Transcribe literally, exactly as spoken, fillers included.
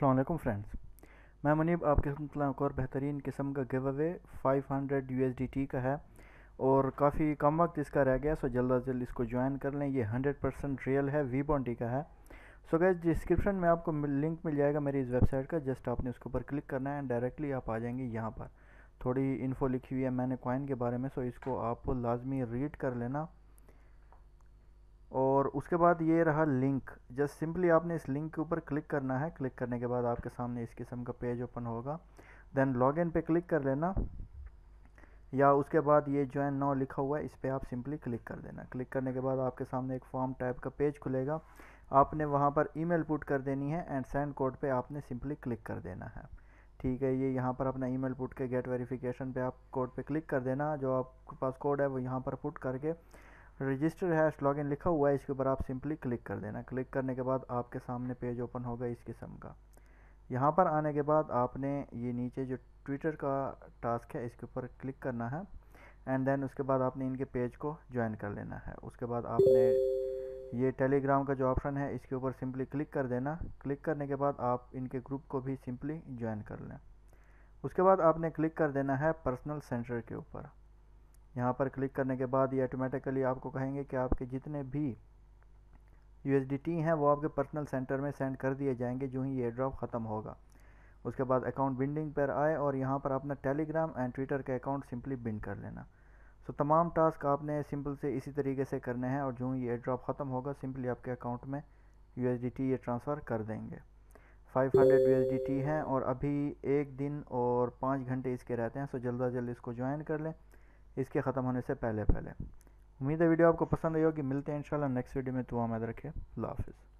अस्सलाम वालेकुम फ्रेंड्स, मैं मुनीब आपके साथ एक और बेहतरीन किस्म का giveaway five hundred U S D T का है और काफ़ी कम वक्त इसका रह गया। सो जल्द अज जल्द इसको ज्वाइन कर लें। ये हंड्रेड परसेंट रियल है, वी बॉन्टी का है। सो गैस डिस्क्रिप्शन में आपको लिंक मिल जाएगा मेरी इस वेबसाइट का। जस्ट आपने उसके ऊपर क्लिक करना है एंड डायरेक्टली आप आ जाएंगे। यहाँ पर थोड़ी इन्फो लिखी हुई है मैंने कॉइन के बारे में, सो इसको आपको लाजमी रीड कर लेना। और उसके बाद ये रहा लिंक। जस्ट सिंपली आपने इस लिंक के ऊपर क्लिक करना है। क्लिक करने के बाद आपके सामने इस किस्म का पेज ओपन होगा। देन लॉगिन पे क्लिक कर लेना, या उसके बाद ये ज्वाइन नाउ लिखा हुआ है इस पर आप सिंपली क्लिक कर देना। क्लिक करने के बाद आपके सामने एक फॉर्म टाइप का पेज खुलेगा। आपने वहाँ पर ईमेल पुट कर देनी है एंड सेंड कोड पे आपने सिंपली क्लिक कर देना है। ठीक है, ये यहाँ पर अपना ईमेल पुट के गेट वेरिफिकेशन पे आप कोड पे क्लिक कर देना। जो आपके पास कोड है वो यहाँ पर पुट करके रजिस्टर हैश लॉगिन लिखा हुआ है, इसके ऊपर आप सिंपली क्लिक कर देना। क्लिक करने के बाद आपके सामने पेज ओपन होगा इस किस्म का। यहाँ पर आने के बाद आपने ये नीचे जो ट्विटर का टास्क है इसके ऊपर क्लिक करना है एंड देन उसके बाद आपने इनके पेज को ज्वाइन कर लेना है। उसके बाद आपने ये टेलीग्राम का जो ऑप्शन है इसके ऊपर सिंपली क्लिक कर देना। क्लिक करने के बाद आप इनके ग्रुप को भी सिंपली ज्वाइन कर लें। उसके बाद आपने क्लिक कर देना है पर्सनल सेंटर के ऊपर। यहाँ पर क्लिक करने के बाद ये ऑटोमेटिकली आपको कहेंगे कि आपके जितने भी यू एस डी टी हैं वो आपके पर्सनल सेंटर में सेंड कर दिए जाएंगे जो ही ये ड्रॉप ख़त्म होगा। उसके बाद अकाउंट बिंडिंग पर आए और यहाँ पर अपना टेलीग्राम एंड ट्विटर के अकाउंट सिंपली बिंड कर लेना। सो तमाम टास्क आपने सिंपल से इसी तरीके से करने हैं और जो ही ये ड्रॉप ख़त्म होगा सिंपली आपके अकाउंट में यू एस डी टी ये ट्रांसफ़र कर देंगे। Five hundred U S D T हैं और अभी एक दिन और पाँच घंटे इसके रहते हैं। सो जल्द अज जल्द इसको ज्वाइन कर लें इसके ख़त्म होने से पहले पहले। उम्मीद है वीडियो आपको पसंद आई होगी। मिलते हैं इंशाल्लाह नेक्स्ट वीडियो में। दुआ में रखें। अल्लाह हाफ़िज़।